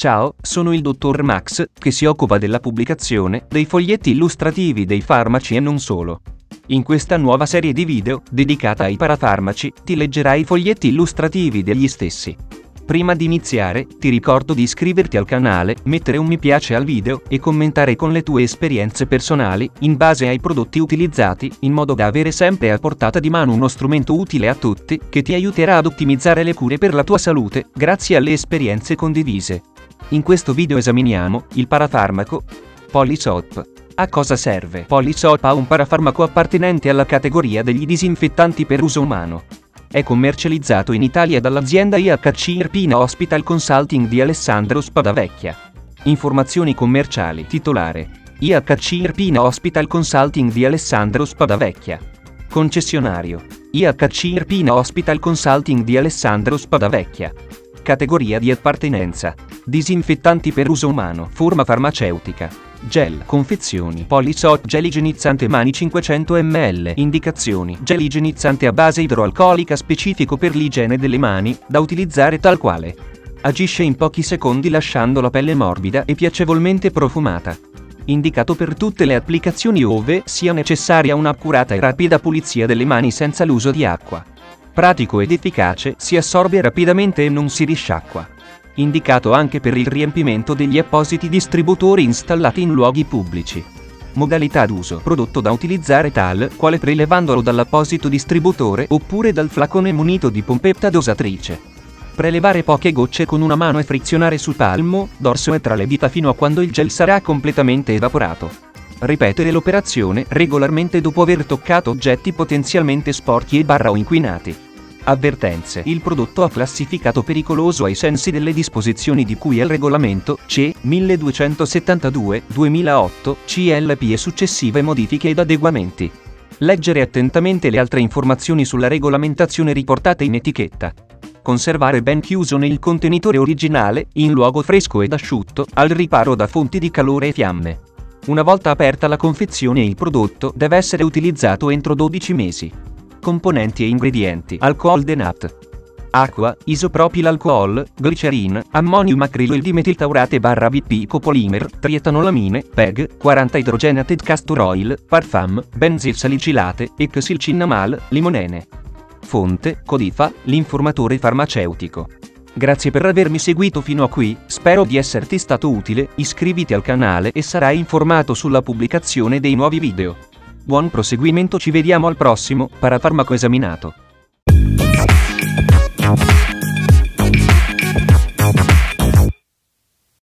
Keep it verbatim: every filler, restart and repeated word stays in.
Ciao, sono il dottor Max, che si occupa della pubblicazione dei foglietti illustrativi dei farmaci e non solo. In questa nuova serie di video, dedicata ai parafarmaci, ti leggerai i foglietti illustrativi degli stessi. Prima di iniziare, ti ricordo di iscriverti al canale, mettere un mi piace al video e commentare con le tue esperienze personali, in base ai prodotti utilizzati, in modo da avere sempre a portata di mano uno strumento utile a tutti, che ti aiuterà ad ottimizzare le cure per la tua salute, grazie alle esperienze condivise. In questo video esaminiamo il parafarmaco Polisop. A cosa serve? Polisop è un parafarmaco appartenente alla categoria degli disinfettanti per uso umano. È commercializzato in Italia dall'azienda I H C Irpina Hospital Consulting di Alessandro Spadavecchia. Informazioni commerciali. Titolare: I H C Irpina Hospital Consulting di Alessandro Spadavecchia. Concessionario: I H C Irpina Hospital Consulting di Alessandro Spadavecchia. Categoria di appartenenza: disinfettanti per uso umano. Forma farmaceutica: gel. Confezioni: Polisop gel igienizzante mani cinquecento millilitri. Indicazioni: gel igienizzante a base idroalcolica specifico per l'igiene delle mani, da utilizzare tal quale. Agisce in pochi secondi lasciando la pelle morbida e piacevolmente profumata. Indicato per tutte le applicazioni ove sia necessaria un'accurata e rapida pulizia delle mani senza l'uso di acqua. Pratico ed efficace, si assorbe rapidamente e non si risciacqua. Indicato anche per il riempimento degli appositi distributori installati in luoghi pubblici. Modalità d'uso: prodotto da utilizzare tal quale prelevandolo dall'apposito distributore oppure dal flacone munito di pompetta dosatrice. Prelevare poche gocce con una mano e frizionare sul palmo, dorso e tra le dita fino a quando il gel sarà completamente evaporato. Ripetere l'operazione regolarmente dopo aver toccato oggetti potenzialmente sporchi e barra o inquinati. Avvertenze: il prodotto è classificato pericoloso ai sensi delle disposizioni di cui al regolamento C E milleduecentosettantadue duemilaotto C L P e successive modifiche ed adeguamenti. Leggere attentamente le altre informazioni sulla regolamentazione riportate in etichetta. Conservare ben chiuso nel contenitore originale, in luogo fresco ed asciutto, al riparo da fonti di calore e fiamme. Una volta aperta la confezione, il prodotto deve essere utilizzato entro dodici mesi. Componenti e ingredienti: alcool denat, acqua, isopropilalcool, glicerin, ammonium acriloildimetiltaurate barra V P copolimer, trietanolamine, P E G, quaranta idrogenated castor oil, parfum, benzilsalicilate, xylcinnamal, limonene. Fonte: Codifa, l'informatore farmaceutico. Grazie per avermi seguito fino a qui, spero di esserti stato utile, iscriviti al canale e sarai informato sulla pubblicazione dei nuovi video. Buon proseguimento, ci vediamo al prossimo parafarmaco esaminato.